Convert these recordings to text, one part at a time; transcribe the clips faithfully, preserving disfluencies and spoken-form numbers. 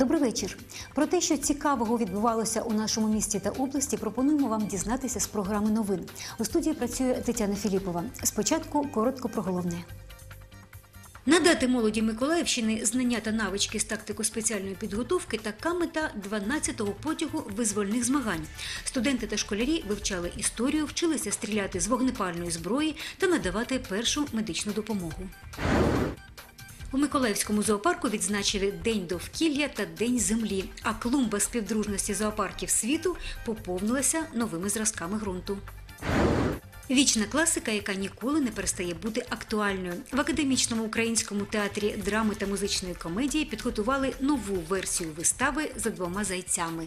Добрий вечір. Про те, що цікавого відбувалося у нашому місті та області, пропонуємо вам дізнатися з програми новин. У студії працює Тетяна Філіпова. Спочатку коротко про головне. Надати молоді Миколаївщини знання та навички з тактико спеціальної підготовки – така мета дванадцятого потягу визвольних змагань. Студенти та школярі вивчали історію, вчилися стріляти з вогнепальної зброї та надавати першу медичну допомогу. У Миколаївському зоопарку відзначили День довкілля та День землі, а клумба співдружності зоопарків світу поповнилася новими зразками ґрунту. Вічна класика, яка ніколи не перестає бути актуальною. В Академічному українському театрі драми та музичної комедії підготували нову версію вистави «За двома зайцями».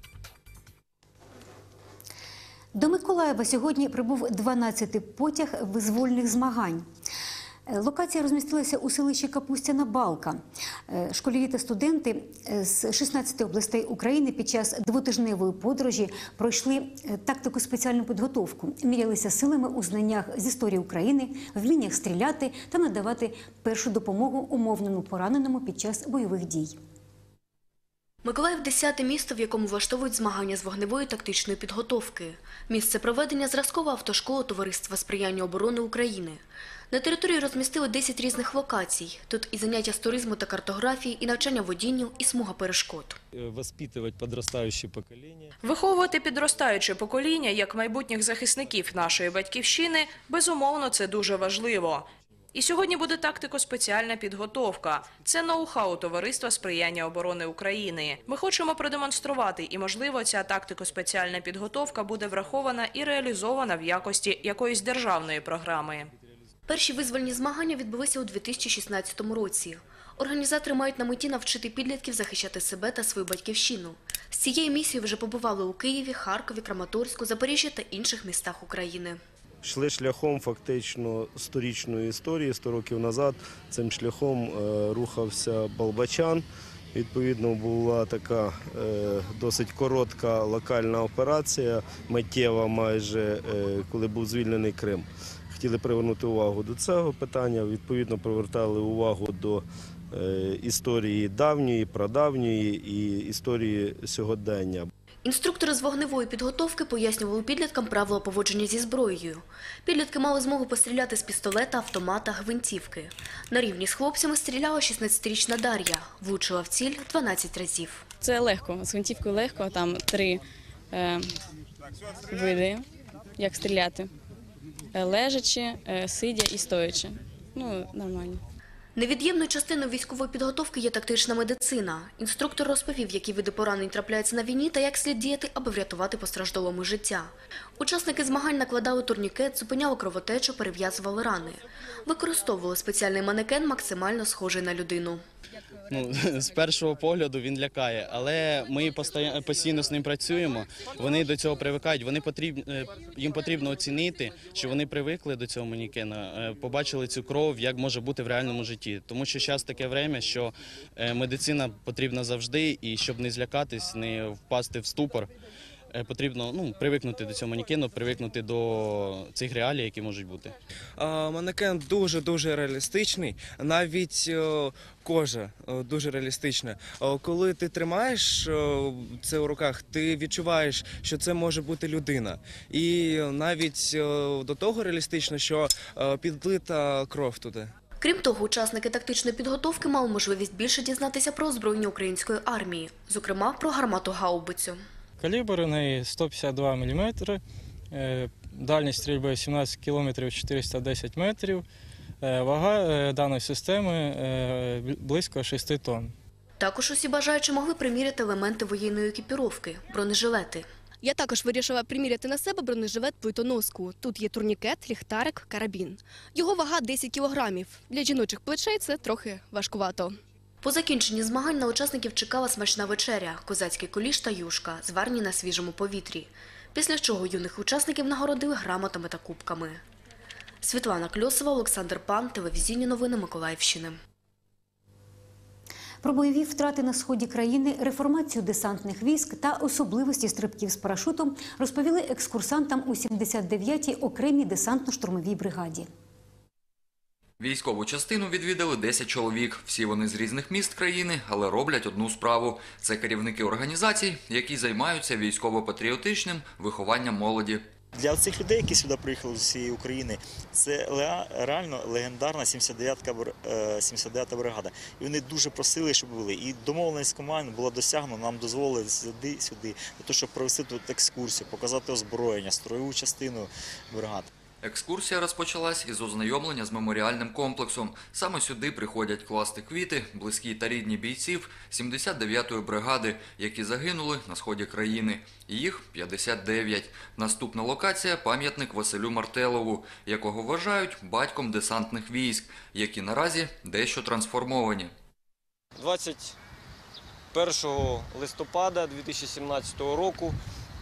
До Миколаєва сьогодні прибув дванадцятий потяг визвольних змагань. Локація розмістилася у селищі Капустяна Балка. Школярі та студенти з шістнадцяти областей України під час двотижневої подорожі пройшли тактику спеціальну підготовку, мірялися силами у знаннях з історії України, вміннях стріляти та надавати першу допомогу умовному пораненому під час бойових дій. Миколаїв – десяте місто, в якому влаштовують змагання з вогневої тактичної підготовки. Місце проведення – зразкова автошкола Товариства сприяння оборони України. На території розмістили десять різних локацій. Тут і заняття з туризму та картографії, і навчання водінню, і смуга перешкод. Виховувати підростаюче покоління як майбутніх захисників нашої батьківщини – безумовно, це дуже важливо. І сьогодні буде тактико-спеціальна підготовка. Це ноу-хау Товариства сприяння оборони України. Ми хочемо продемонструвати, і, можливо, ця тактико-спеціальна підготовка буде врахована і реалізована в якості якоїсь державної програми. Перші визвольні змагання відбулися у дві тисячі шістнадцятому році. Організатори мають на меті навчити підлітків захищати себе та свою батьківщину. З цією місією вже побували у Києві, Харкові, Краматорську, Запоріжжі та інших містах України. Йшли шляхом фактично сторічної історії. Сто років назад цим шляхом рухався Болбочан. Відповідно, була така е, досить коротка локальна операція, миттєва майже, е, коли був звільнений Крим. Хотіли привернути увагу до цього питання, відповідно, привертали увагу до е, історії давньої, прадавньої і історії сьогодення. Інструктори з вогневої підготовки пояснювали підліткам правила поводження зі зброєю. Підлітки мали змогу постріляти з пістолета, автомата, гвинтівки. На рівні з хлопцями стріляла шістнадцятирічна Дар'я. Влучила в ціль дванадцять разів. Це легко, з гвинтівкою легко, там три е, види, як стріляти. Лежачи, е, сидя і стоячи. Ну, нормально. Невід'ємною частиною військової підготовки є тактична медицина. Інструктор розповів, які види поранень трапляються на війні та як слід діяти, аби врятувати постраждалому життя. Учасники змагань накладали турнікет, зупиняли кровотечу, перев'язували рани. Використовували спеціальний манекен, максимально схожий на людину. Ну, з першого погляду він лякає, але ми постійно з ним працюємо, вони до цього привикають, вони потрібні, їм потрібно оцінити, що вони привикли до цього манекена, побачили цю кров, як може бути в реальному житті. Тому що зараз таке время, що медицина потрібна завжди, і щоб не злякатись, не впасти в ступор, потрібно ну, привикнути до цього манекену, привикнути до цих реалій, які можуть бути. Манекен дуже-дуже реалістичний, навіть кожа дуже реалістична. Коли ти тримаєш це у руках, ти відчуваєш, що це може бути людина. І навіть до того реалістично, що підлита кров туди. Крім того, учасники тактичної підготовки мали можливість більше дізнатися про озброєння української армії, зокрема про гармату-гаубицю. Калібр у неї сто п'ятдесят два міліметри, дальність стрільби сімнадцять кілометрів чотириста десять метрів, вага даної системи близько шести тонн. Також усі бажаючі могли приміряти елементи воєнної екіпіровки – бронежилети. Я також вирішила приміряти на себе бронежилет плитоноску. Тут є турнікет, ліхтарик, карабін. Його вага десять кілограмів. Для жіночих плечей це трохи важкувато. По закінченні змагань на учасників чекала смачна вечеря, козацький куліш та юшка, зварені на свіжому повітрі. Після чого юних учасників нагородили грамотами та кубками. Світлана Кльосова, Олександр Пан, телевізійні новини Миколаївщини. Про бойові втрати на сході країни, реформацію десантних військ та особливості стрибків з парашутом розповіли екскурсантам у сімдесят дев'ятій окремій десантно-штурмовій бригаді. Військову частину відвідали десять чоловік. Всі вони з різних міст країни, але роблять одну справу. Це керівники організацій, які займаються військово-патріотичним вихованням молоді. Для цих людей, які сюди приїхали з усієї України, це реально легендарна сімдесят дев'ята бригада. І вони дуже просили, щоб були. І домовленість команд була досягнена, нам дозволили сюди, сюди, для того, щоб провести тут екскурсію, показати озброєння, строєву частину бригад. Екскурсія розпочалась із ознайомлення з меморіальним комплексом. Саме сюди приходять класти квіти близькі та рідні бійців сімдесят дев'ятої бригади, які загинули на сході країни. Їх п'ятдесят дев'ять. Наступна локація – пам'ятник Василю Мартелову, якого вважають батьком десантних військ, які наразі дещо трансформовані. двадцять першого листопада дві тисячі сімнадцятого року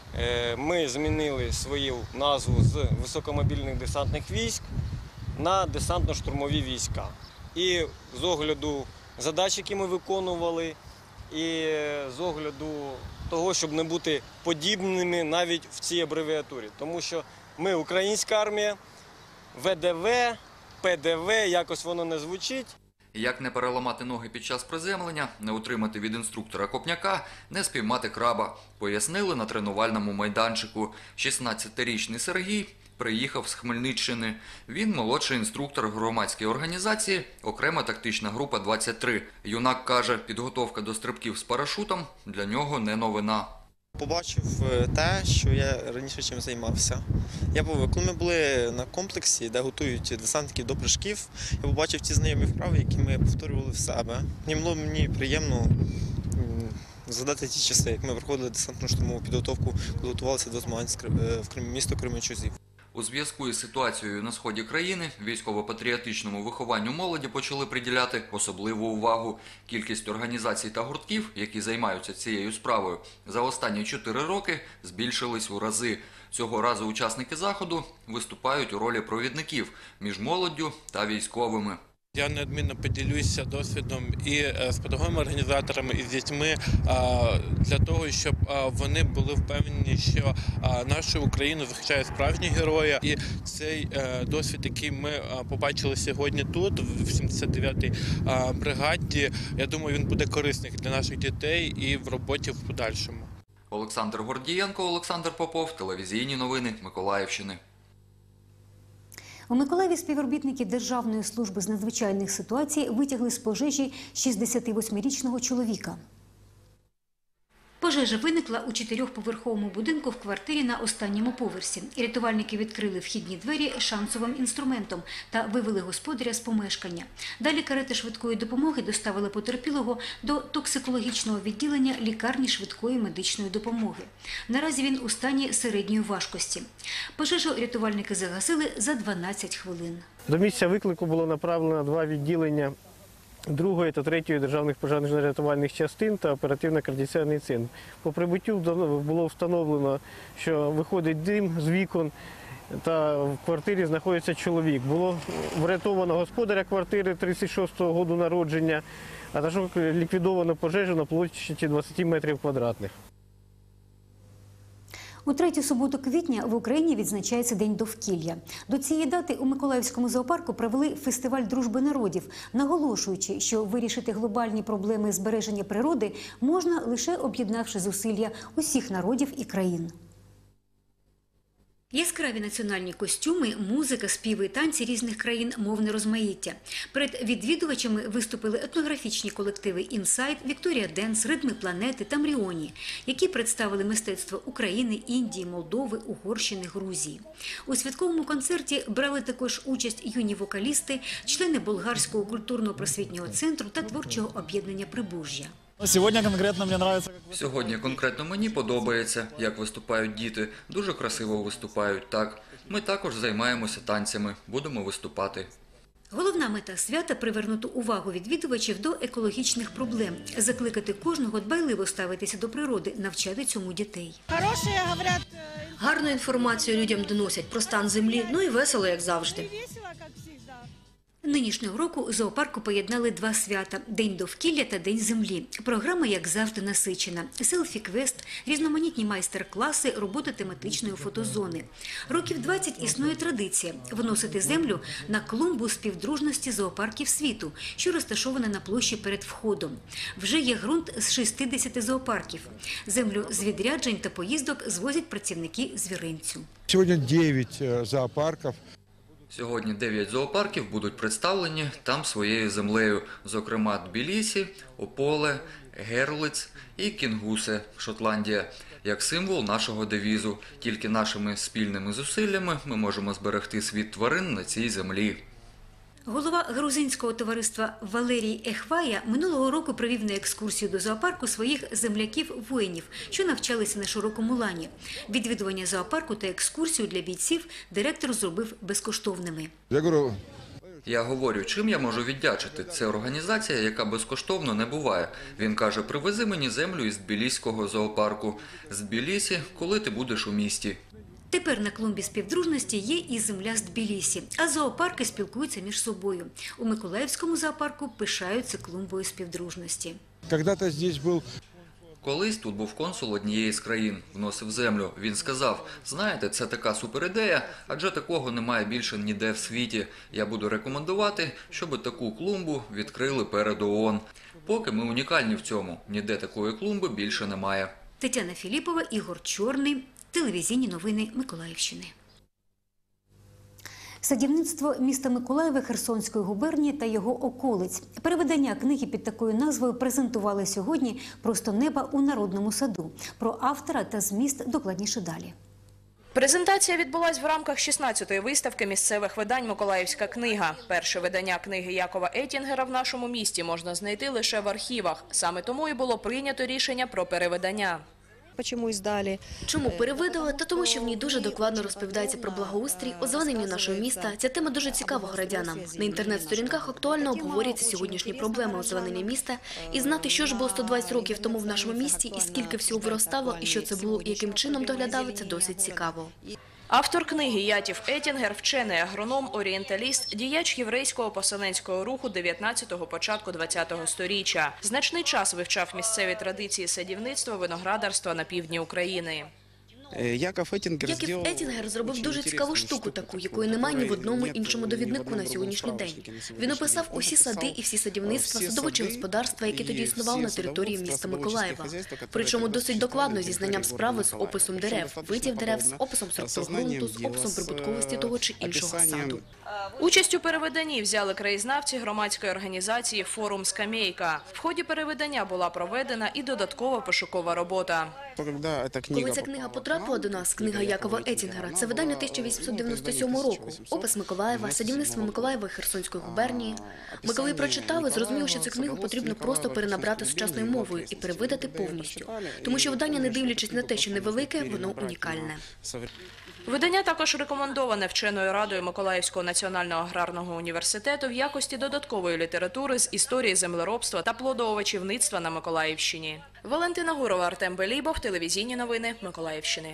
ми змінили свою назву з високомобільних десантних військ на десантно-штурмові війська. І з огляду задач, які ми виконували, і з огляду того, щоб не бути подібними навіть в цій абревіатурі. Тому що ми українська армія, Ве Де Ве, Пе Де Ве, якось воно не звучить. Як не переламати ноги під час приземлення, не отримати від інструктора копняка, не спіймати краба, пояснили на тренувальному майданчику. шістнадцятирічний Сергій приїхав з Хмельниччини. Він молодший інструктор громадської організації «Окрема тактична група двадцять три». Юнак каже, підготовка до стрибків з парашутом для нього не новина. Побачив те, що я раніше чим займався. Я, коли ми були на комплексі, де готують десантників до прыжків, я побачив ті знайомі вправи, які ми повторювали в себе. Мені було мені приємно згадати ті часи, як ми проходили десантно-штурмову підготовку, коли готувалися до змагань в місто Кременчузів. У зв'язку із ситуацією на сході країни військово-патріотичному вихованню молоді почали приділяти особливу увагу. Кількість організацій та гуртків, які займаються цією справою, за останні чотири роки збільшились у рази. Цього разу учасники заходу виступають у ролі провідників між молоддю та військовими. Я неодмінно поділюся досвідом і з педагогами-організаторами, і з дітьми для того, щоб вони були впевнені, що нашу Україну захищають справжні герої. І цей досвід, який ми побачили сьогодні тут, в сімдесят дев'ятій бригаді, я думаю, він буде корисний для наших дітей і в роботі в подальшому. Олександр Гордієнко, Олександр Попов, телевізійні новини Миколаївщини. У Миколаєві співробітники Державної служби з надзвичайних ситуацій витягли з пожежі шістдесятивосьмирічного чоловіка. Пожежа виникла у чотирьохповерховому будинку в квартирі на останньому поверсі. Рятувальники відкрили вхідні двері шансовим інструментом та вивели господаря з помешкання. Далі карети швидкої допомоги доставили потерпілого до токсикологічного відділення лікарні швидкої медичної допомоги. Наразі він у стані середньої важкості. Пожежу рятувальники загасили за дванадцять хвилин. До місця виклику було направлено два відділення другої та третьої державних пожежно-рятувальних частин та оперативно-координаційний центр. По прибуттю було встановлено, що виходить дим з вікон та в квартирі знаходиться чоловік. Було врятовано господаря квартири тридцять шостого року народження, а також ліквідовано пожежу на площі двадцять метрів квадратних. У третю суботу квітня в Україні відзначається День довкілля. До цієї дати у Миколаївському зоопарку провели фестиваль дружби народів, наголошуючи, що вирішити глобальні проблеми збереження природи можна лише об'єднавши зусилля усіх народів і країн. Яскраві національні костюми, музика, співи і танці різних країн, мовне розмаїття. Перед відвідувачами виступили етнографічні колективи «Інсайт», «Вікторія Денс», «Ритми планети» та «Мріоні», які представили мистецтво України, Індії, Молдови, Угорщини, Грузії. У святковому концерті брали також участь юні вокалісти, члени Болгарського культурно-просвітнього центру та творчого об'єднання «Прибужжя». Сьогодні конкретно мені подобається. Сьогодні конкретно мені подобається, як виступають діти. Дуже красиво виступають, так. Ми також займаємося танцями, будемо виступати. Головна мета свята – привернути увагу відвідувачів до екологічних проблем, закликати кожного дбайливо ставитися до природи, навчати цьому дітей. Гарну інформацію людям доносять про стан землі, ну і весело, як завжди. Нинішнього року у зоопарку поєднали два свята – День довкілля та День землі. Програма, як завжди, насичена. Селфі-квест, різноманітні майстер-класи, робота тематичної фотозони. Років двадцять існує традиція – виносити землю на клумбу співдружності зоопарків світу, що розташована на площі перед входом. Вже є ґрунт з шістдесяти зоопарків. Землю з відряджень та поїздок звозять працівники звіринцю. Сьогодні дев'ять зоопарків. Сьогодні дев'ять зоопарків будуть представлені там своєю землею, зокрема Тбілісі, Ополе, Герлиц і Кінгусе, Шотландія, як символ нашого девізу. Тільки нашими спільними зусиллями ми можемо зберегти світ тварин на цій землі. Голова грузинського товариства Валерій Ехвая минулого року привів на екскурсію до зоопарку своїх земляків-воїнів, що навчалися на широкому лані. Відвідування зоопарку та екскурсію для бійців директор зробив безкоштовними. Я говорю, Я говорю, чим я можу віддячити? Це організація, яка безкоштовно не буває. Він каже, привези мені землю із Тбіліського зоопарку. З Тбілісі, коли ти будеш у місті. Тепер на клумбі співдружності є і земля з Тбілісі, а зоопарки спілкуються між собою. У Миколаївському зоопарку пишаються клумбою співдружності. когда-то здесь был Колись тут був консул однієї з країн, вносив землю. Він сказав, знаєте, це така суперідея, адже такого немає більше ніде в світі. Я буду рекомендувати, щоб таку клумбу відкрили перед ООН. Поки ми унікальні в цьому, ніде такої клумби більше немає. Тетяна Філіпова, Ігор Чорний. Телевізійні новини Миколаївщини. Садівництво міста Миколаєва Херсонської губернії та його околиць. Перевидання книги під такою назвою презентували сьогодні «Просто неба у народному саду». Про автора та зміст докладніше далі. Презентація відбулась в рамках шістнадцятої виставки місцевих видань «Миколаївська книга». Перше видання книги Якова Етінгера в нашому місті можна знайти лише в архівах. Саме тому і було прийнято рішення про перевидання. Чому перевидали? Та тому, що в ній дуже докладно розповідається про благоустрій, озеленення нашого міста. Ця тема дуже цікава городянам. На інтернет-сторінках актуально обговорюються сьогоднішні проблеми озеленення міста. І знати, що ж було сто двадцять років тому в нашому місті, і скільки всього виростало, і що це було, і яким чином доглядали, це досить цікаво. Автор книги Яків Етінгер – вчений агроном, орієнталіст, діяч єврейського поселенського руху дев'ятнадцятого – початку двадцятого сторіччя. Значний час вивчав місцеві традиції садівництва, виноградарства на півдні України. Яків Етінгер, Яків Етінгер зробив дуже цікаву штуку таку, якої немає ні в одному іншому довіднику на сьогоднішній день. Він описав усі сади і всі садівництва, садоводчі господарства, які тоді існували на території міста Миколаєва. Причому досить докладно зі знанням справи з описом дерев, видів дерев, з описом структур ґрунту, з описом прибутковості того чи іншого саду. Участь у перевиданні взяли краєзнавці громадської організації «Форум Скамейка». В ході перевидання була проведена і додаткова пошукова робота. Коли ця книга потрапила до нас, книга Якова Етінгера, це видання тисяча вісімсот дев'яносто сьомого року, опис Миколаєва, садівництво Миколаєва і Херсонської губернії. Ми коли прочитали, зрозуміли, що цю книгу потрібно просто перенабрати сучасною мовою і перевидати повністю. Тому що видання, не дивлячись на те, що невелике, воно унікальне. Видання також рекомендоване вченою радою Миколаївського національного аграрного університету в якості додаткової літератури з історії землеробства та плодоовочівництва на Миколаївщині. Валентина Гурова, Артем Белібов, телевізійні новини Миколаївщини.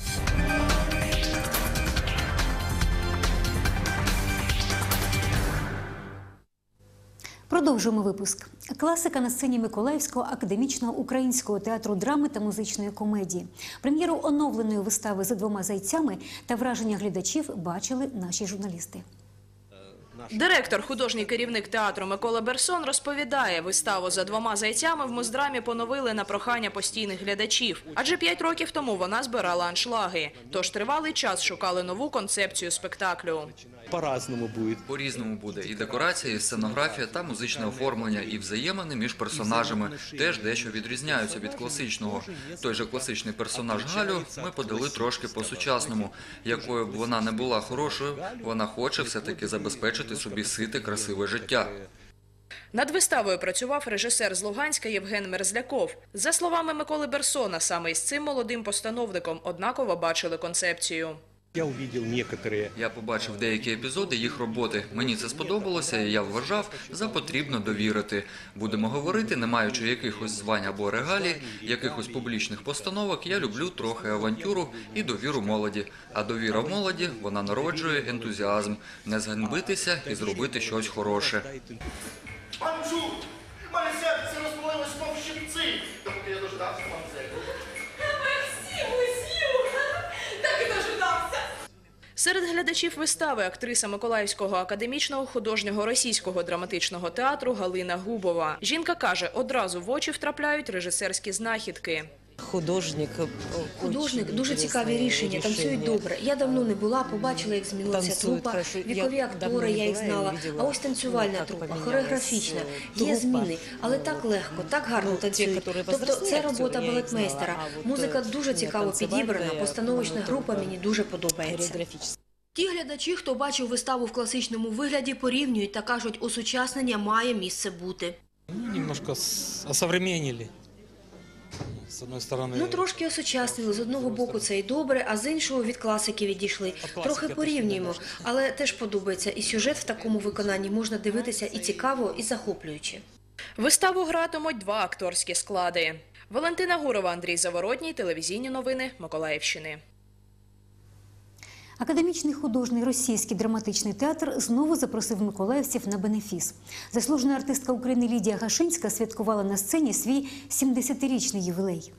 Продовжуємо випуск. Класика на сцені Миколаївського академічного українського театру драми та музичної комедії. Прем'єру оновленої вистави «За двома зайцями» та враження глядачів бачили наші журналісти. Директор, художній керівник театру Микола Берсон розповідає, виставу «За двома зайцями» в Моздрамі поновили на прохання постійних глядачів. Адже п'ять років тому вона збирала аншлаги. Тож тривалий час шукали нову концепцію спектаклю. По-разному буде. По-різному буде. І декорація, і сценографія, та музичне оформлення, і взаємини між персонажами теж дещо відрізняються від класичного. Той же класичний персонаж Галю ми подали трошки по-сучасному. Якою б вона не була хорошою, вона хоче все-таки забезпечити собі сите, красиве життя. Над виставою працював режисер з Луганська Євген Мерзляков. За словами Миколи Берсона, саме із цим молодим постановником однаково бачили концепцію. Я увидел некоторые. Я побачив деякі епізоди їх роботи. Мені це сподобалося, і я вважав, за потрібно довірити. Будемо говорити, не маючи якихось звань або регалій, якихось публічних постановок, я люблю трохи авантюру і довіру молоді. А довіра в молоді, вона народжує ентузіазм. Не зганьбитися і зробити щось хороше. Панчу! Моє серце розпалилось, мов щипці! Доки я дождався панциру. Серед глядачів вистави актриса Миколаївського академічного художнього російського драматичного театру Галина Губова. Жінка каже, одразу в очі втрапляють режисерські знахідки. Художник. Художник, дуже цікаві рішення, танцюють добре. Я давно не була, побачила, як змінилася трупа, вікові актори, я їх знала. А ось танцювальна трупа, хореографічна, є зміни, але так легко, так гарно танцюють. Тобто це робота балетмейстера. Музика дуже цікаво підібрана, постановочна група мені дуже подобається. Ті глядачі, хто бачив виставу в класичному вигляді, порівнюють та кажуть, осучаснення має місце бути. Немножко осовременили. З однієї сторони... Ну, трошки осучаснили. З одного боку це і добре, а з іншого від класики відійшли. Трохи порівнюємо, але теж подобається. І сюжет в такому виконанні можна дивитися і цікаво, і захоплююче. Виставу гратимуть два акторські склади. Валентина Гурова, Андрій Заворотній, телевізійні новини Миколаївщини. Академічний художній російський драматичний театр знову запросив миколаївців на бенефіс. Заслужена артистка України Лідія Гашинська святкувала на сцені свій сімдесятирічний ювілей.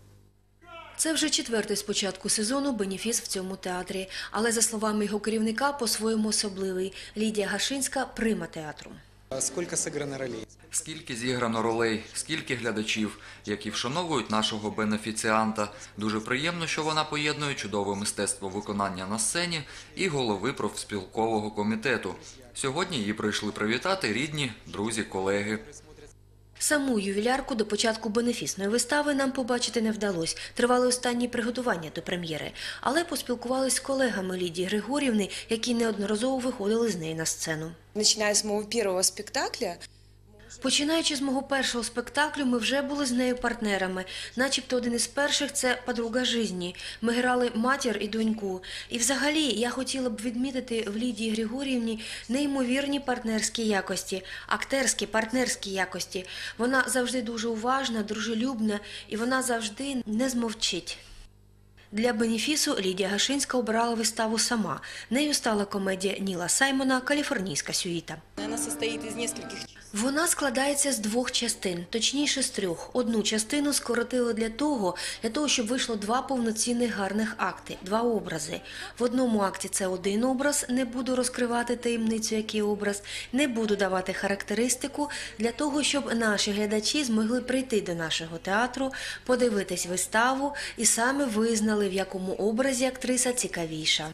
Це вже четвертий з початку сезону бенефіс в цьому театрі. Але, за словами його керівника, по-своєму особливий. Лідія Гашинська – прима театру. Скільки зіграно ролей? Скільки зіграно ролей, скільки глядачів, які вшановують нашого бенефіціанта. Дуже приємно, що вона поєднує чудове мистецтво виконання на сцені і голови профспілкового комітету. Сьогодні її прийшли привітати рідні, друзі, колеги. Саму ювілярку до початку бенефісної вистави нам побачити не вдалося. Тривали останні приготування до прем'єри. Але поспілкувалися з колегами Лідії Григорівни, які неодноразово виходили з неї на сцену. Починаючи з мого першого спектакля, Починаючи з мого першого спектаклю, ми вже були з нею партнерами. Начебто один із перших – це «Подруга житті». Ми грали матір і доньку. І взагалі я хотіла б відмітити в Лідії Григорівні неймовірні партнерські якості, актерські, партнерські якості. Вона завжди дуже уважна, дружелюбна і вона завжди не змовчить. Для бенефісу Лідія Гашинська обирала виставу сама. Нею стала комедія Ніла Саймона «Каліфорнійська сюїта». вона состоїть із нескольких. Вона складається з двох частин, точніше з трьох. Одну частину скоротили для того, для того, щоб вийшло два повноцінних гарних акти, два образи. В одному акті це один образ, не буду розкривати таємницю, який образ, не буду давати характеристику, для того, щоб наші глядачі змогли прийти до нашого театру, подивитись виставу і саме визнали, в якому образі актриса цікавіша.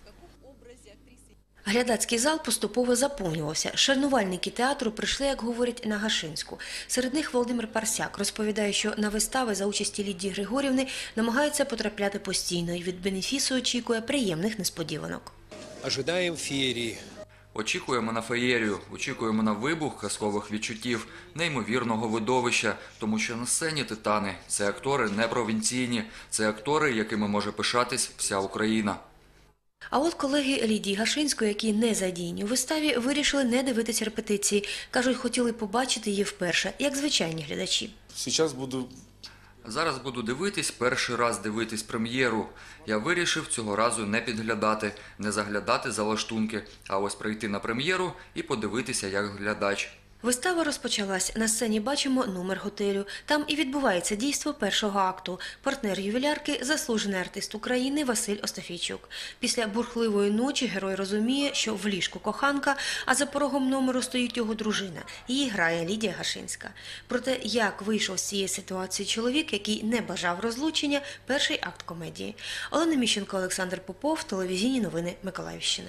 Глядацький зал поступово заповнювався. Шанувальники театру прийшли, як говорять, на Гашинську. Серед них Володимир Парсяк розповідає, що на вистави за участі Лідії Григорівни намагаються потрапляти постійно і від бенефісу очікує приємних несподіванок. Ожидаємо феєрії. Очікуємо на феєрію, очікуємо на вибух казкових відчуттів, неймовірного видовища, тому що на сцені титани – це актори не провінційні, це актори, якими може пишатись вся Україна. А от колеги Лідії Гашинської, які не задіяні у виставі, вирішили не дивитися репетиції. Кажуть, хотіли побачити її вперше, як звичайні глядачі. Зараз буду... Зараз буду дивитись, перший раз дивитись прем'єру. Я вирішив цього разу не підглядати, не заглядати за лаштунки, а ось прийти на прем'єру і подивитися як глядач. Вистава розпочалась. На сцені бачимо номер готелю. Там і відбувається дійство першого акту. Партнер ювілярки – заслужений артист України Василь Остафійчук. Після бурхливої ночі герой розуміє, що в ліжку коханка, а за порогом номеру стоїть його дружина. Її грає Лідія Гашинська. Про те, як вийшов з цієї ситуації чоловік, який не бажав розлучення – перший акт комедії. Олена Міщенко, Олександр Попов, телевізійні новини Миколаївщини.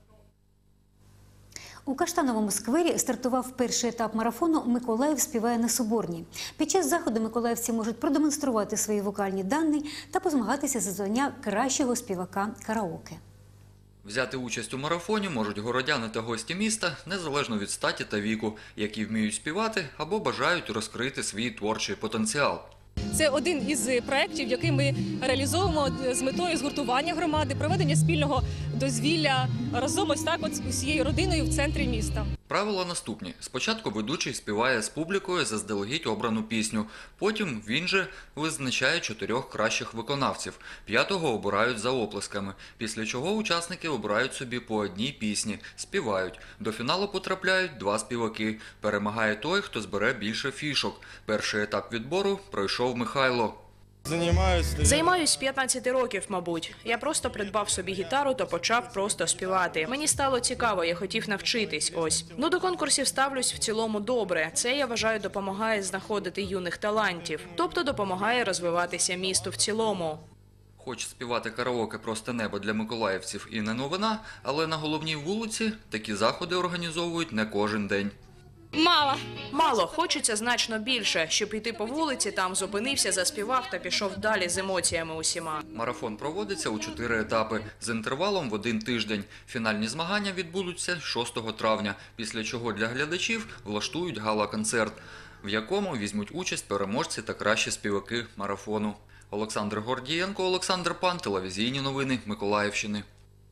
У Каштановому сквері стартував перший етап марафону «Миколаїв співає на Соборній». Під час заходу миколаївці можуть продемонструвати свої вокальні дані та позмагатися за звання кращого співака караоке. Взяти участь у марафоні можуть городяни та гості міста, незалежно від статі та віку, які вміють співати або бажають розкрити свій творчий потенціал. Це один із проєктів, який ми реалізовуємо з метою згуртування громади, проведення спільного дозвілля разом ось так от з усією родиною в центрі міста. Правила наступні. Спочатку ведучий співає з публікою заздалегідь обрану пісню. Потім він же визначає чотирьох кращих виконавців. П'ятого обирають за оплесками. Після чого учасники обирають собі по одній пісні, співають. До фіналу потрапляють два співаки. Перемагає той, хто збере більше фішок. Перший етап відбору пройшов Михайло. Займаюсь з п'ятнадцяти років, мабуть. Я просто придбав собі гітару та почав просто співати. Мені стало цікаво, я хотів навчитись, ось. Ну, до конкурсів ставлюсь в цілому добре. Це, я вважаю, допомагає знаходити юних талантів. Тобто допомагає розвиватися місту в цілому. Хоч співати караоке «Просте небо» для миколаївців і не новина, але на головній вулиці такі заходи організовують не кожен день. Мало. Мало. Хочеться значно більше. Щоб йти по вулиці, там зупинився, заспівав та пішов далі з емоціями усіма. Марафон проводиться у чотири етапи з інтервалом в один тиждень. Фінальні змагання відбудуться шостого травня, після чого для глядачів влаштують гала-концерт, в якому візьмуть участь переможці та кращі співаки марафону. Олександр Гордієнко, Олександр Пан, телевізійні новини Миколаївщини.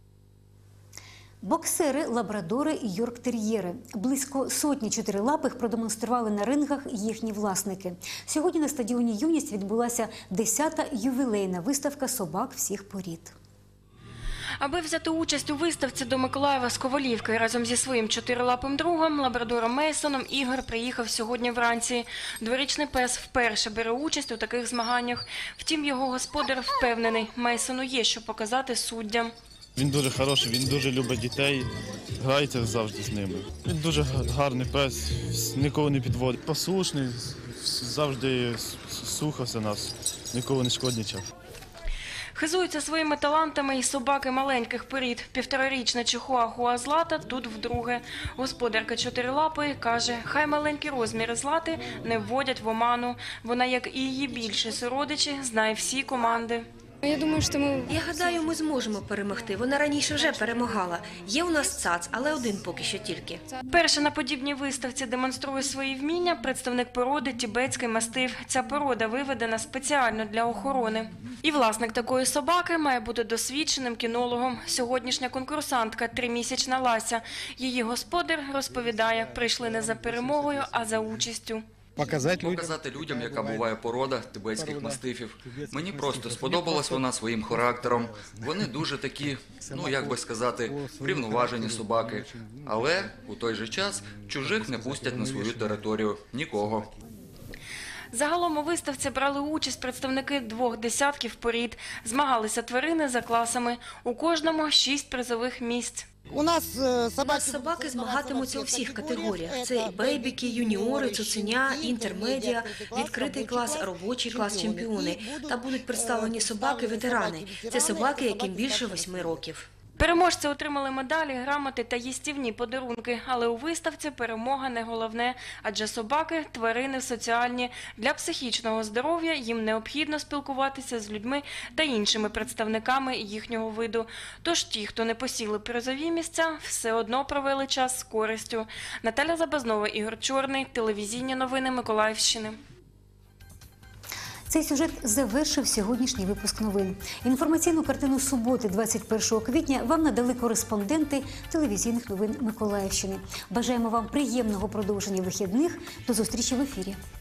Боксери, лабрадори і йорктер'єри. Близько сотні чотирилапих продемонстрували на рингах їхні власники. Сьогодні на стадіоні «Юність» відбулася десята ювілейна виставка собак всіх порід. Аби взяти участь у виставці, до Миколаєва з Ковалівки разом зі своїм чотирилапим другом, лабрадором Мейсоном, Ігор приїхав сьогодні вранці. Дворічний пес вперше бере участь у таких змаганнях. Втім, його господар впевнений, Мейсону є що показати суддям. Він дуже хороший, він дуже любить дітей, грається завжди з ними. Він дуже гарний пес, нікого не підводить. Послушний, завжди слухався нас, нікого не шкодничав. Хизуються своїми талантами і собаки маленьких порід. Півторарічна чихуахуа Злата тут вдруге. Господарка чотирилапої каже, хай маленькі розміри Злати не вводять в оману. Вона, як і її більші сородичі, знає всі команди. Я думаю, що ми... Я гадаю, ми зможемо перемогти. Вона раніше вже перемагала. Є у нас цац, але один поки що тільки. Перша на подібній виставці демонструє свої вміння представник породи тібетський мастиф. Ця порода виведена спеціально для охорони. І власник такої собаки має бути досвідченим кінологом. Сьогоднішня конкурсантка, тримісячна Лася. Її господар розповідає, прийшли не за перемогою, а за участю. Показати людям. Показати людям, яка буває порода тибетських мастифів. Мені просто сподобалась вона своїм характером. Вони дуже такі, ну як би сказати, врівноважені собаки. Але у той же час чужих не пустять на свою територію. Нікого. Загалом у виставці брали участь представники двох десятків порід. Змагалися тварини за класами. У кожному шість призових місць. У нас собаки... У нас собаки змагатимуться у всіх категоріях. Це і бейбіки, юніори, цуценя, інтермедіа, відкритий клас, робочий клас, чемпіони. Та будуть представлені собаки-ветерани. Це собаки, яким більше восьми років. Переможці отримали медалі, грамоти та їстівні подарунки. Але у виставці перемога не головне, адже собаки – тварини соціальні. Для психічного здоров'я їм необхідно спілкуватися з людьми та іншими представниками їхнього виду. Тож ті, хто не посіли призові місця, все одно провели час з користю. Наталя Забазнова, Ігор Чорний, телевізійні новини Миколаївщини. Цей сюжет завершив сьогоднішній випуск новин. Інформаційну картину суботи, двадцять першого квітня, вам надали кореспонденти телевізійних новин Миколаївщини. Бажаємо вам приємного продовження вихідних. До зустрічі в ефірі.